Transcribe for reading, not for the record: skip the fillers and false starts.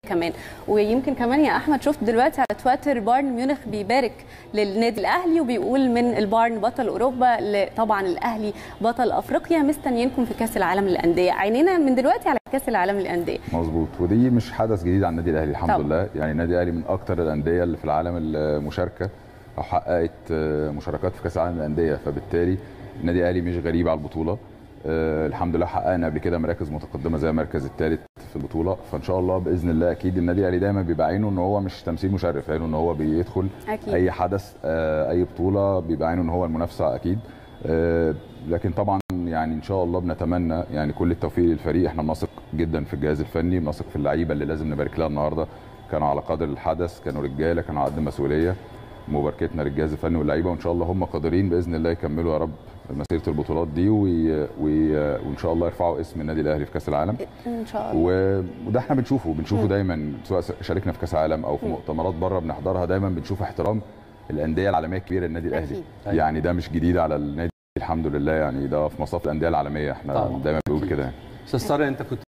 كمان. ويمكن كمان يا احمد شفت دلوقتي على تويتر بايرن ميونخ بيبارك للنادي الاهلي وبيقول من البايرن بطل اوروبا طبعا الاهلي بطل افريقيا، مستنيينكم في كاس العالم للانديه، عينينا من دلوقتي على كاس العالم للانديه. مظبوط، ودي مش حدث جديد على النادي الاهلي الحمد لله. يعني النادي الاهلي من اكتر الانديه اللي في العالم المشاركه او حققت مشاركات في كاس العالم للانديه، فبالتالي النادي الاهلي مش غريب على البطوله. الحمد لله حققنا قبل كده مراكز متقدمه زي المركز الثالث في البطوله، فان شاء الله باذن الله اكيد النادي الاهلي دايما بيبقى عينه ان هو مش تمثيل مشرف، عينه ان هو بيدخل أكيد. اي حدث اي بطوله بيبقى عينه ان هو المنافسه اكيد. لكن طبعا يعني ان شاء الله بنتمنى يعني كل التوفيق للفريق. احنا بنثق جدا في الجهاز الفني، بنثق في اللعيبه اللي لازم نبارك لها النهارده، كانوا على قدر الحدث، كانوا رجاله، كانوا على قد المسؤوليه. مباركتنا للجهاز الفني واللعيبه، وان شاء الله هم قادرين باذن الله يكملوا يا رب مسيره البطولات دي وان شاء الله يرفعوا اسم النادي الاهلي في كاس العالم ان شاء الله. وده احنا بنشوفه دايما، سواء شاركنا في كاس عالم او في مؤتمرات بره بنحضرها، دايما بنشوف احترام الانديه العالميه الكبيره للنادي الاهلي. يعني ده مش جديد على النادي الحمد لله، يعني ده في مصاف الانديه العالميه، احنا طبعا دايما بنقول كده. استاذ طارق، انت كنت